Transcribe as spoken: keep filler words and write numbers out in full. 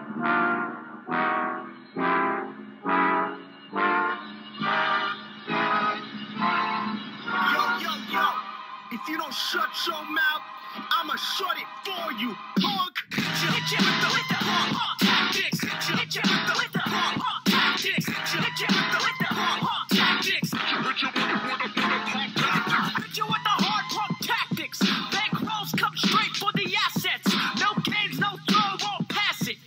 If you don't shut your mouth, I'ma shut it for you, punk!